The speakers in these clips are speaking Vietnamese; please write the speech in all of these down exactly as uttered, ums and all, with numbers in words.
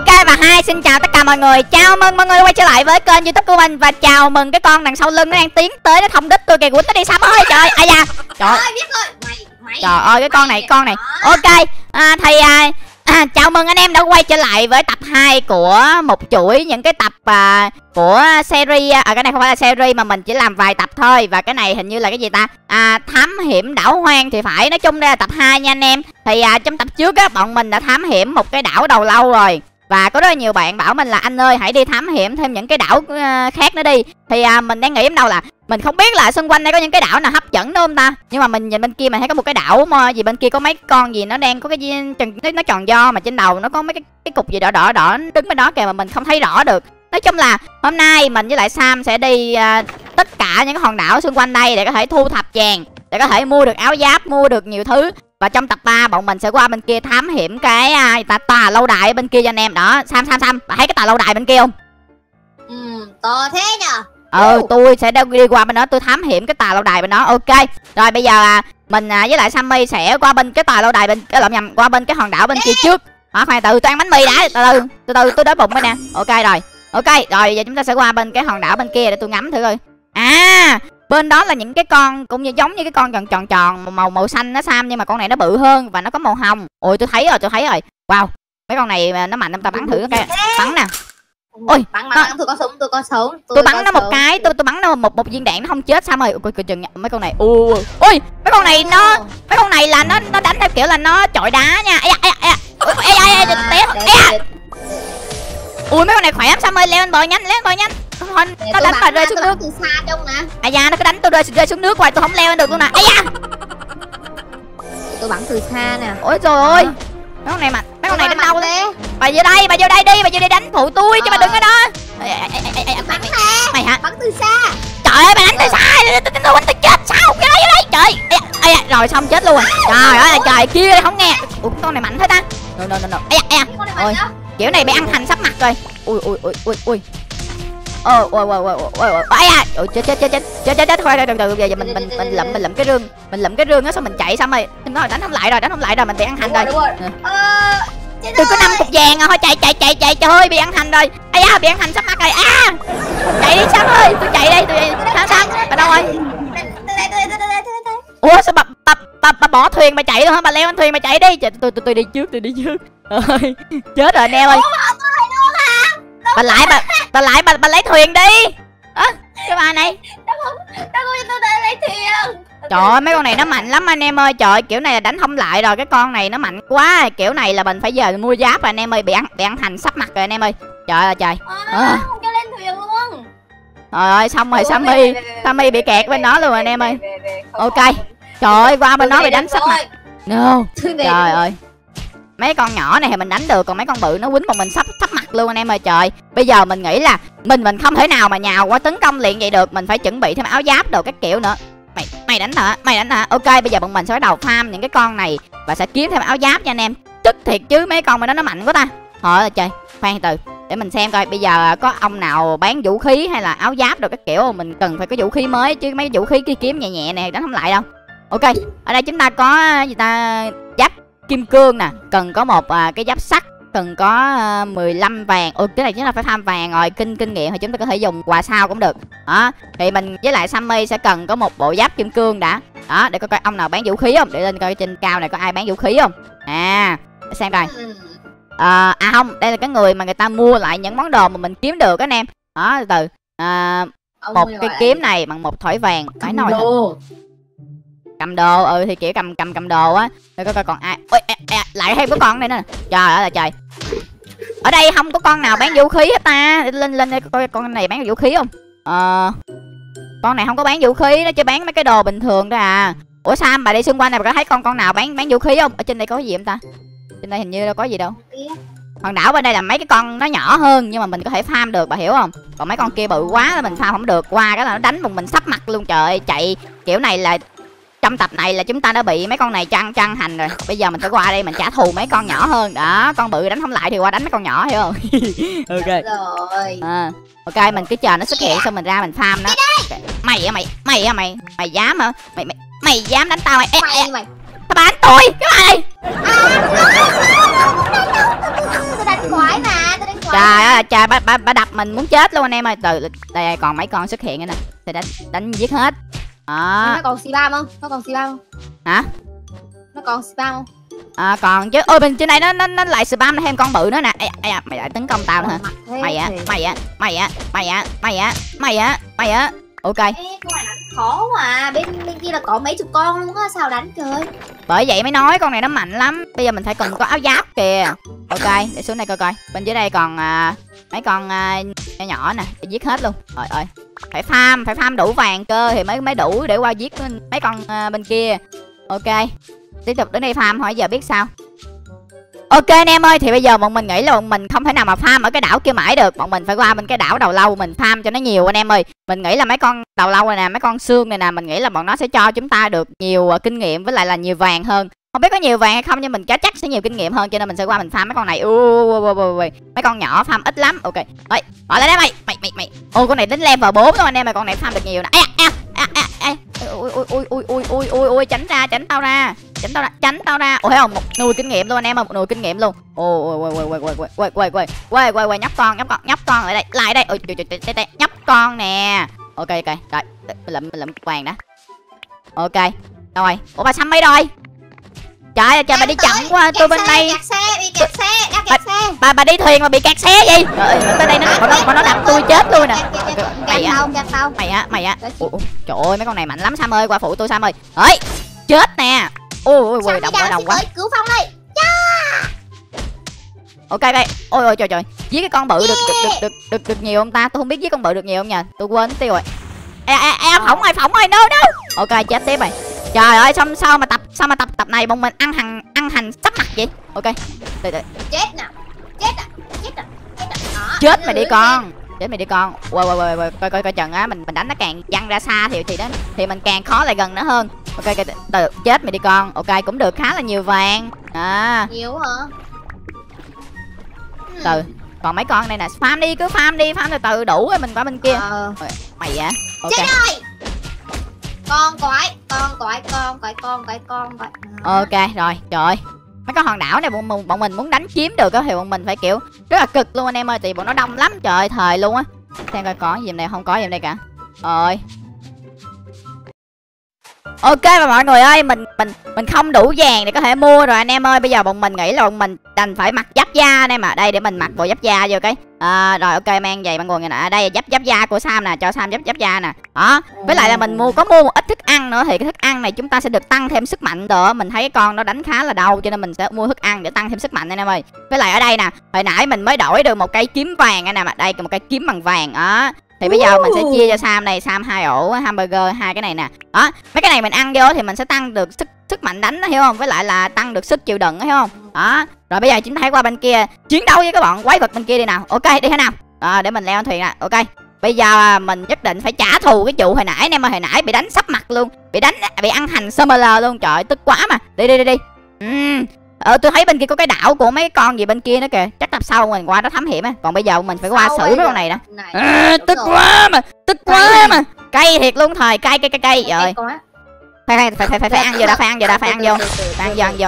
Ok và hai xin chào tất cả mọi người. Chào mừng mọi người quay trở lại với kênh YouTube của mình. Và chào mừng cái con đằng sau lưng nó đang tiến tới, nó thông đích tôi kìa. Quýnh nó đi Sam ơi. Trời ai da. Trời ơi, biết rồi. Mày, mày, trời ơi cái con này con này. Ok à, thì à, à, chào mừng anh em đã quay trở lại với tập hai của một chuỗi những cái tập à, của series. À cái này không phải là series mà mình chỉ làm vài tập thôi. Và cái này hình như là cái gì ta, à, thám hiểm đảo hoang thì phải. Nói chung đây là tập hai nha anh em. Thì à, trong tập trước á bọn mình đã thám hiểm một cái đảo đầu lâu rồi. Và có rất là nhiều bạn bảo mình là anh ơi hãy đi thám hiểm thêm những cái đảo uh, khác nữa đi. Thì à, mình đang nghĩ em đâu là mình không biết là xung quanh đây có những cái đảo nào hấp dẫn đúng không ta. Nhưng mà mình nhìn bên kia mình thấy có một cái đảo mà gì bên kia có mấy con gì nó đang có cái gì nó, nó tròn do mà trên đầu nó có mấy cái cái cục gì đỏ đỏ đỏ đứng bên đó kìa mà mình không thấy rõ được. Nói chung là hôm nay mình với lại Sam sẽ đi uh, tất cả những cái hòn đảo xung quanh đây để có thể thu thập vàng, để có thể mua được áo giáp, mua được nhiều thứ. Và trong tập ba bọn mình sẽ qua bên kia thám hiểm cái à, tà, tà lâu đài bên kia cho anh em. Đó, Sam Sam Sam, bà thấy cái tà lâu đài bên kia không? Ừ, to thế nhờ. Ừ, tôi sẽ đi qua bên đó, tôi thám hiểm cái tà lâu đài bên đó. Ok. Rồi bây giờ à, mình à, với lại Sammy sẽ qua bên cái tà lâu đài bên cái lộn nhầm, qua bên cái hòn đảo bên kia trước. Đó, khoan từ tôi ăn bánh mì đã, từ từ từ từ tôi đói bụng rồi nè. Ok rồi. Ok, rồi giờ chúng ta sẽ qua bên cái hòn đảo bên kia để tôi ngắm thử coi. À, bên đó là những cái con cũng như giống như cái con tròn tròn tròn màu màu xanh nó Sam, nhưng mà con này nó bự hơn và nó có màu hồng. Ôi tôi thấy rồi, tôi thấy rồi. Wow, mấy con này nó mạnh, chúng ta bắn thử cái bắn nè. Ôi, bắn bắn tôi có súng, tôi có súng. Tôi, tôi bắn nó một cái, tôi tôi bắn nó một một viên đạn nó không chết Sam ơi. Coi chừng mấy con này. Ui, ui, mấy con này nó mấy con này là nó nó đánh theo kiểu là nó chọi đá nha. Ây da, ây da, ây da, ây da, té. Ui mấy con này khỏe lắm Sam ơi, leo lên bờ nhanh, leo lên bờ nhanh. Thôi, nó đánh mà rơi xuống nước từ xa trong nè. À da, nó cứ đánh tôi rơi rơi xuống nước hoài, tôi không leo lên được luôn nè. Ây da. Tôi bắn từ xa nè. Ôi trời ơi. Mấy con này mà, mấy con này đánh đâu thế? Bà vô đây, bà vô đây đi, bà vô đây đánh phụ tôi chứ bà đừng ở đó. Bắn nè. Mày hả? Bắn từ xa. Trời ơi, bà đánh từ xa, tôi quên tôi chết sao? Vô đây, vô đây. Trời. Ây da, rồi xong chết luôn rồi. Trời ơi, trời kia đây không nghe. Ủa con này mạnh thế ta? No no no no. Ây da, ây da. Ôi. Kiểu này bị ăn hành sắp mặt rồi. Ui ui ui ui ui. Ôi ôi ôi ôi ôi ôi. Ai à. Ôi chết chết chết chết. Chết chết chết khoan từ từ giờ mình mình mình lụm mình lụm cái rương. Mình lụm cái rương đó xong mình chạy xong rồi. Nó đánh không lại rồi, đánh không lại rồi, mình bị ăn hành rồi. Ờ, tôi có năm cục vàng à, thôi chạy chạy chạy chạy trời ơi bị ăn hành rồi. Ai da bị ăn hành sắp mặt rồi. À. Chạy đi Sam ơi, tôi chạy đây, tôi sao sao? Ở đâu rồi? Ủa sao bà bà bà, bà bỏ thuyền mà chạy luôn hả? Bà leo lên thuyền mà chạy đi. Trời, tôi tôi tôi đi trước, tôi đi trước. Ơi, chết rồi anh em ơi. Bà lại bà bà lại bà bà lấy thuyền đi. Ơ, à, cái bà này. Đâu không, đâu có cho tôi để lấy thuyền. Trời ơi mấy con này nó mạnh lắm anh em ơi. Trời, kiểu này là đánh không lại rồi, cái con này nó mạnh quá. Kiểu này là mình phải giờ mua giáp rồi anh em ơi, bị ăn bị ăn hành sắp mặt rồi anh em ơi. Trời ơi trời. À, không cho lên thuyền luôn. Trời ơi xong rồi Sammy, Sammy bị kẹt bên đó luôn rồi anh em ơi. Ok. Trời ơi qua bên đó bị đánh sắp mặt. No. Trời ơi. Mấy con nhỏ này thì mình đánh được, còn mấy con bự nó quýnh một mình sắp sắp mặt luôn anh em ơi. Trời, bây giờ mình nghĩ là mình mình không thể nào mà nhào qua tấn công liền vậy được, mình phải chuẩn bị thêm áo giáp đồ các kiểu nữa. Mày mày đánh hả? Mày đánh hả? Ok, bây giờ bọn mình sẽ bắt đầu farm những cái con này và sẽ kiếm thêm áo giáp nha anh em. Tức thiệt chứ mấy con mà nó nó mạnh quá ta. Thôi trời, khoan từ để mình xem coi bây giờ có ông nào bán vũ khí hay là áo giáp đồ các kiểu không? Mình cần phải có vũ khí mới chứ mấy vũ khí kia kiếm nhẹ nhẹ nè đánh không lại đâu. Ok, ở đây chúng ta có gì ta, giáp kim cương nè, cần có một à, cái giáp sắt, cần có à, mười lăm vàng. Ừ cái này chúng ta phải farm vàng rồi, kinh kinh nghiệm thì chúng ta có thể dùng quà sao cũng được. Đó, thì mình với lại Sammy sẽ cần có một bộ giáp kim cương đã. Đó, để coi coi ông nào bán vũ khí không, để lên coi trên cao này có ai bán vũ khí không. À, để xem coi. À, à không, đây là cái người mà người ta mua lại những món đồ mà mình kiếm được anh em. Đó, từ à, một cái kiếm này bằng một thỏi vàng, phải nói cầm đồ. Ừ thì kiểu cầm cầm cầm đồ á. Để coi coi còn ai. Ôi à, à, lại thêm có con này nữa nè. Trời ơi là trời. Ở đây không có con nào bán vũ khí hết ta. Lên lên đây coi con này bán vũ khí không. Ờ con này không có bán vũ khí, nó chỉ bán mấy cái đồ bình thường thôi à. Ủa Sam bà đi xung quanh này bà có thấy con con nào bán bán vũ khí không? Ở trên đây có gì không ta? Trên đây hình như đâu có gì đâu. Hòn đảo bên đây là mấy cái con nó nhỏ hơn nhưng mà mình có thể farm được, bà hiểu không? Còn mấy con kia bự quá là mình farm không được, qua cái là nó đánh một mình sắp mặt luôn. Trời ơi, chạy kiểu này là trong tập này là chúng ta đã bị mấy con này chăn chăn hành rồi. Bây giờ mình phải qua đây mình trả thù mấy con nhỏ hơn. Đó, con bự đánh không lại thì qua đánh mấy con nhỏ, hiểu không? Ok rồi. À, ok mình cứ chờ nó xuất hiện xong mình ra mình farm nó. Mày á mày, mày á mày, mày dám hả? Mày mày mày dám đánh tao mày? Ê, mày, mày. Tao bán tôi, cái mày. Tôi đánh quái mà, tôi Trời ơi, trời ba, ba, ba đập mình muốn chết luôn anh em ơi. Từ đây còn mấy con xuất hiện nữa nè. Thì đánh đánh giết hết. Đó. Nó còn xì bam không? Nó còn xì bam không? Hả? Nó còn spam không? À còn chứ. Ôi bên trên đây nó nó nó lại spam thêm con bự nữa nè. Ê, ê, mày lại tấn công tao nữa hả? Mày á, mày á, mày á, mày á, mày á, mày á, mày á. Ok. Ê, con này đánh khó mà. Bên bên kia là có mấy chục con luôn á, sao đánh trời. Bởi vậy mới nói con này nó mạnh lắm. Bây giờ mình phải cần có áo giáp kìa. Ok, để xuống đây coi coi. Bên dưới đây còn à, mấy con à, nhỏ nhỏ nè, để giết hết luôn. Trời ơi. Phải farm, phải farm đủ vàng cơ thì mới mới đủ để qua giết mấy con à, bên kia. Ok. Tiếp tục đến đây farm hỏi giờ biết sao. Ok anh em ơi, thì bây giờ bọn mình nghĩ là bọn mình không thể nào mà farm ở cái đảo kia mãi được. Bọn mình phải qua bên cái đảo đầu lâu mình farm cho nó nhiều anh em ơi. Mình nghĩ là mấy con đầu lâu này nè, mấy con xương này nè, mình nghĩ là bọn nó sẽ cho chúng ta được nhiều uh, kinh nghiệm với lại là nhiều vàng hơn. Không biết có nhiều vàng hay không nhưng mình cá chắc sẽ nhiều kinh nghiệm hơn cho nên mình sẽ qua mình farm mấy con này. Ui, mấy con nhỏ farm ít lắm. Ok. Rồi, bỏ lại đây mày. Mày mày mày. Ô con này đến level bốn luôn anh em, mà con này farm được nhiều nè. À, à, à, à, à. Ui ui ui ui ui ui ui ui tránh ra, tránh tao ra. Tránh tao ra, tránh tao ra. Ủa thấy không? Một nùi kinh nghiệm luôn anh em, một nùi kinh nghiệm luôn. Ôi ôi ôi ôi ôi ôi ôi ôi ôi ôi ôi ôi nhóc con, nhóc con, nhóc con lại đây, lại đây. Ôi trời trời trời, nhóc con nè. Ok ok, rồi, mình lụm mình lụm vàng đã. Ok. Rồi, ủa bà Sammy rồi. Trời ơi, trời bà đi chậm quá, tôi bên đây. Kẹt xe, bị kẹt xe, đã kẹt xe. Bà bà đi thuyền mà bị kẹt xe gì? Trời ơi, tới đây nó bọn nó bọn nó đập tôi chết luôn nè. Mày á, mày á, mày á. Trời ơi, mấy con này mạnh lắm Sam ơi, qua phụ tôi Sam ơi. Ơi, chết nè. Ôi ôi đồng quá đồng quá. Cứu Phong đây. Ok đây. Ôi ôi trời trời. Giết cái con bự được được được được được, được nhiều không ta? Tôi không biết giết con bự được nhiều không nha. Tôi quên tiêu rồi. Ê ê ê phỏng ơi, phỏng ơi, no no. Ok chết tiếp rồi. Trời ơi, sao sao mà tập sao mà tập tập này bọn mình ăn hành ăn hành sắp mặt vậy? Ok. Từ từ. Chết nè. Chết nè. Chết nè. Chết nè. Chết mày đi con. Chết mày đi con. Quay quay quay quay coi coi coi chừng á, mình mình đánh nó càng văng ra xa thì thì đó thì mình càng khó lại gần nó hơn. Ok từ, từ chết mày đi con. Ok cũng được khá là nhiều vàng. À. Nhiều hả? Từ còn mấy con này nè, farm đi, cứ farm đi, farm từ từ đủ rồi mình qua bên kia. Ờ. Mày á. Ok. Chết rồi. Con quái, con quái, con quái, con quái, con quái. Ok rồi, trời ơi. Mấy con hòn đảo này bọn mình, bọn mình muốn đánh chiếm được á thì bọn mình phải kiểu rất là cực luôn anh em ơi, thì bọn nó đông lắm, trời ơi thời luôn á. Xem coi có gì đây, không có gì đây cả. Rồi. Ok và mọi người ơi, mình mình mình không đủ vàng để có thể mua rồi anh em ơi. Bây giờ bọn mình nghĩ là bọn mình đành phải mặc giáp da anh em à. Đây để mình mặc bộ giáp da vô cái. À, rồi ok mang giày bằng quần này nè. Đây giáp giáp da của Sam nè, cho Sam giáp giáp da nè. Đó. Với lại là mình mua có mua một ít thức ăn nữa thì cái thức ăn này chúng ta sẽ được tăng thêm sức mạnh đó. Mình thấy con nó đánh khá là đau cho nên mình sẽ mua thức ăn để tăng thêm sức mạnh anh em ơi. Với lại ở đây nè, hồi nãy mình mới đổi được một cây kiếm vàng anh em ạ. Đây một cây kiếm bằng vàng đó. Thì bây giờ mình sẽ chia cho Sam này, Sam hai ổ hamburger, hai cái này nè. Đó, mấy cái này mình ăn vô thì mình sẽ tăng được sức sức mạnh đánh đó, hiểu không? Với lại là tăng được sức chịu đựng, hiểu không? Đó. Rồi bây giờ chúng ta hãy qua bên kia chiến đấu với các bọn quái vật bên kia đi nào. Ok, đi thế nào? À, để mình leo lên thuyền nè. Ok. Bây giờ mình nhất định phải trả thù cái trụ hồi nãy em ơi, hồi nãy bị đánh sắp mặt luôn, bị đánh bị ăn hành summoner luôn, trời ơi, tức quá mà. Đi đi đi đi. Uhm. Ờ tôi thấy bên kia có cái đảo của mấy con gì bên kia nữa kìa. Chắc tập sau mình qua đó thám hiểm á. Còn bây giờ mình phải qua xử mấy con này nè. À, tức rồi. Quá mà, tức quá mà. Cay thiệt luôn thời, cay cay cay cay rồi. Phải phải phải phải phải, phải ăn vô đã, phải ăn vô đã, phải ăn vô. Phải ăn vô, ăn vô.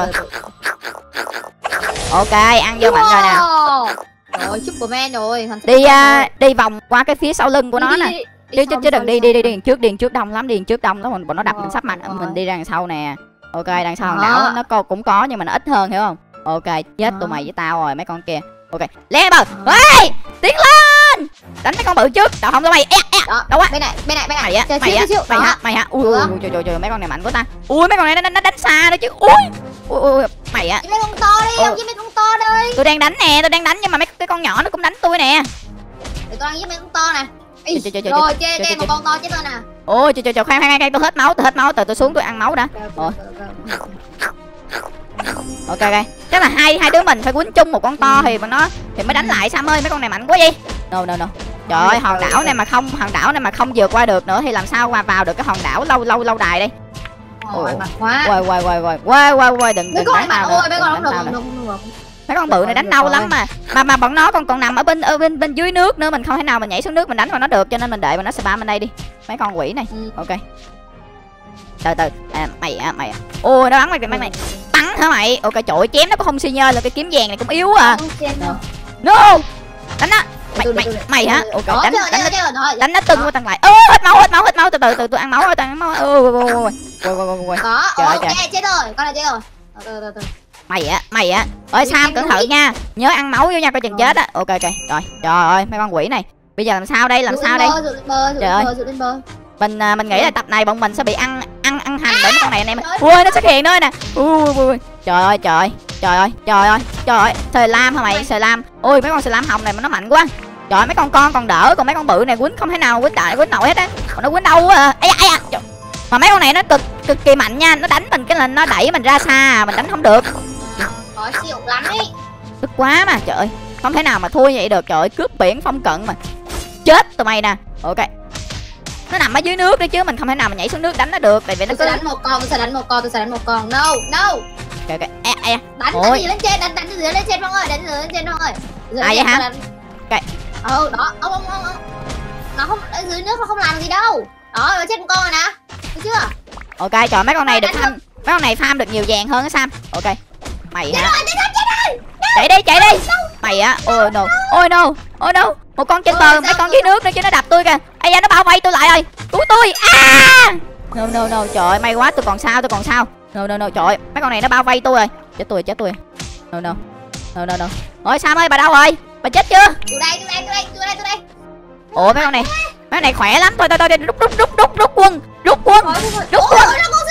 Ok, ăn vô mạnh rồi nè. Rồi, Superman rồi. Đi uh, đi vòng qua cái phía sau lưng của nó nè. Đi chứ chứ đừng đi đi đi đi trước, đi trước đông lắm, đi trước đông lắm, bọn nó đập mình sắp mặt, mình đi ra đằng sau nè. Ok, đằng sau hòn đảo nó co cũng có nhưng mà nó ít hơn, hiểu không? Ok, chết tụi mày với tao rồi mấy con kia. Ok, lên bờ. Ê, tiến lên. Đánh mấy con bự trước. Đâu không tụi mày. Đâu quá. Bên này, bên này, bên này. Mày á, mày á, mày hả? Mày hả? Ui ui trời trời trời, mấy con này mạnh quá ta. Ui mấy con này nó nó đánh xa đó chứ. Ui. Ui ui mày á. Mấy con to đi, ông với mấy con to đi. Tôi đang đánh nè, tôi đang đánh nhưng mà mấy cái con nhỏ nó cũng đánh tôi nè. Để con với mấy con to nè. Rồi chê chê một con to chết tôi nè. Ôi trời trời trời, khoan khoan khoan, tôi hết máu, tôi hết máu, từ tôi xuống tôi ăn máu đã. Rồi. Ok ok, chắc là hai hai đứa mình phải quýnh chung một con to thì mà nó thì mới đánh lại. Sam ơi mấy con này mạnh quá gì. No no no. Trời ơi hòn đảo này mà không hòn đảo này mà không vượt qua được nữa thì làm sao mà vào được cái hòn đảo lâu lâu lâu đài đây. Ôi mạnh quá. Quay quay quay quay quay quay quay đừng đừng đánh tao nữa. Mấy con không được không được. Mấy con bự này đánh đau lắm mà. Mà mà bọn nó còn còn nằm ở bên ở bên bên dưới nước nữa, mình không thể nào mình nhảy xuống nước mình đánh vào nó được, cho nên mình đợi mà nó spam bên đây đi. Mấy con quỷ này. Ok. Từ từ. À, mày à mày à. Ôi nó bắn mày mày mày. Bắn hả mày? Ok trời ơi, chém nó cũng không xi nhơ là cái kiếm vàng này cũng yếu à. No. đánh nó. Mày mày mày hả? Ok, đánh đánh đánh nó tưng qua tầng lại. Ơ, hết máu, hết máu, hết máu, từ từ từ tôi ăn máu rồi, tôi ăn máu. Ôi ôi ôi. Có, ok, chết rồi, con này chết rồi. Từ từ từ. Mày á, mày á. Ơi Sam cẩn thận nha. Nhớ ăn máu vô nha, coi chừng chết á. Ok ok. Rồi, trời ơi, mấy con quỷ này. Bây giờ làm sao đây? Làm sao đây? Trời ơi. Mình mình nghĩ là tập này bọn mình sẽ bị ăn ăn ăn hành bởi mấy con này anh em. Ui nó xuất hiện nữa nè. Ui ui. Trời ơi trời. Trời ơi, trời ơi. Trời ơi, sờ lam hả mày? Sờ lam. Ôi mấy con sờ lam hồng này mà nó mạnh quá. Trời mấy con con còn đỡ, còn mấy con bự này quýnh không thể nào quýnh đại quýnh nổi hết á. Còn nó quýnh đâu á. Ây da, ây da. Mà mấy con này nó cực cực kỳ mạnh nha, nó đánh mình cái là nó đẩy mình ra xa, mình đánh không được. Có xịu lắm ấy. Tức quá mà, trời ơi. Không thể nào mà thua vậy được, trời ơi, cướp biển phong cận mà. Chết tụi mày nè. Ok. Nó nằm ở dưới nước đấy chứ mình không thể nào mà nhảy xuống nước đánh nó được, tại vì nó cứ đánh một con, tôi sẽ đánh một con, tôi sẽ đánh một con. No, no. Ok ok. E e. Đánh đánh gì lên trên, đánh đánh gì lên trên Phong ơi, đánh gì lên trên Phong ơi. À vậy hả? Ok. Ừ, đó, ông ông ông. Nó không ở dưới nước nó không làm gì đâu. Đó, nó chết một con rồi nè. Thấy chưa? Ok, trời mấy con này được farm, mấy con này farm được nhiều vàng hơn á Sam. Ok. Mày hả? Chạy đi, chạy đi. Mày á. Oh no. Oh no. Oh no. Một con trên bờ, mấy con dưới nước nữa chứ nó đập tôi kìa. Ây da nó bao vây tôi lại rồi. Cứu tôi. À! No no no, trời ơi may quá tôi còn sao, tôi còn sao. No no no, trời ơi, mấy con này nó bao vây tôi rồi. Chết tôi, chết tôi. No no. No no no. Ôi Sam ơi, bà đâu rồi? Bà chết chưa? Tôi đây, tôi đây, tôi đây, tôi đây, tôi đây. Ủa mấy con này, mấy con này khỏe lắm. Thôi thôi thôi, rút rút rút rút rút quân. Rút quân. Rút quân.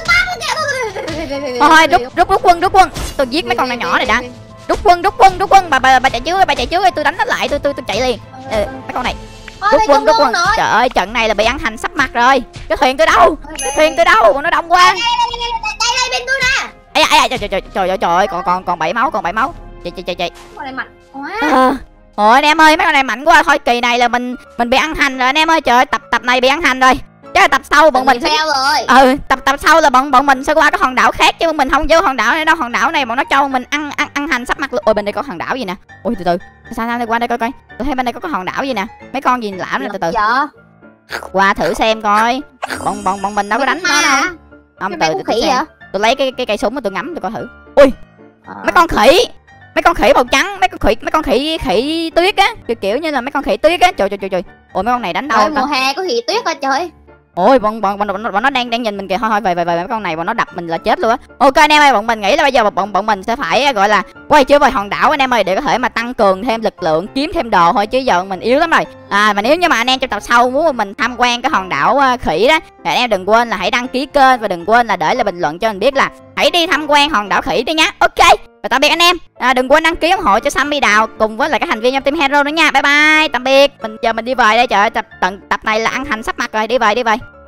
Thôi rút rút rút quân, rút quân. Tôi giết mấy con này nhỏ này đã. Rút quân, rút quân, rút quân. Bà bà bà chạy trước, bà chạy trước tôi đánh nó lại, tôi tôi tôi chạy liền. Ừ, mấy con này. Rút quân, rút quân. Trời ơi, trận này là bị ăn hành sắp mặt rồi. Cái thuyền tôi đâu? Cái thuyền tôi đâu? Còn nó đông quá. Đây đây bên tôi nè. Ây da, trời trời trời trời trời ơi, còn còn còn bảy máu, còn bảy máu. Chạy chạy chạy chạy. Con này mạnh quá. À, ôi anh em ơi, mấy con này mạnh quá. Thôi kỳ này là mình mình bị ăn hành rồi anh em ơi. Trời ơi, tập tập này bị ăn hành rồi. Chắc là tập sau bọn mình sẽ rồi. Ừ, tập tập sau là bọn bọn mình sẽ qua cái hòn đảo khác chứ bọn mình không vô hòn đảo này đâu. Hòn đảo này bọn nó cho mình ăn ăn ăn hành sắp mặt luôn. Ôi bên đây có hòn đảo gì nè. Ôi từ từ. Sao sao đây qua đây coi coi. Tôi thấy bên đây có cái hòn đảo gì nè. Mấy con gì lạ nè, từ từ. Dạ. Qua thử xem coi. Bọn bọn bọn mình đâu có đánh nó đâu. Không từ từ tôi xem. Tôi lấy cái cái cây súng mà tôi ngắm tôi coi thử. Ui. À. Mấy con khỉ. Mấy con khỉ màu trắng, mấy con khỉ mấy con khỉ khỉ tuyết á, kiểu kiểu như là mấy con khỉ tuyết á. Trời trời trời trời. Ôi mấy con này đánh đâu? Ôi, mùa hè có khỉ tuyết á trời. Ôi bọn bọn bọn, bọn, bọn nó đang đang nhìn mình kìa. Thôi thôi về về về mấy con này bọn nó đập mình là chết luôn á. Ok anh em ơi, bọn mình nghĩ là bây giờ bọn bọn mình sẽ phải gọi là quay trở về hòn đảo anh em ơi, để có thể mà tăng cường thêm lực lượng, kiếm thêm đồ thôi, chứ giờ mình yếu lắm rồi. À mà nếu như mà anh em trong tập sau muốn mình tham quan cái hòn đảo uh, khỉ đó thì anh em đừng quên là hãy đăng ký kênh và đừng quên là để lại bình luận cho mình biết là hãy đi tham quan hòn đảo khỉ đi nhá. Ok. Và tạm biệt anh em. À, đừng quên đăng ký ủng hộ cho Sammy Đào cùng với lại các thành viên trong team Hero nữa nha. Bye bye. Tạm biệt. Mình giờ mình đi về đây, trời ơi, tập tận tập này là ăn hành sắp mặt rồi, đi về đi về.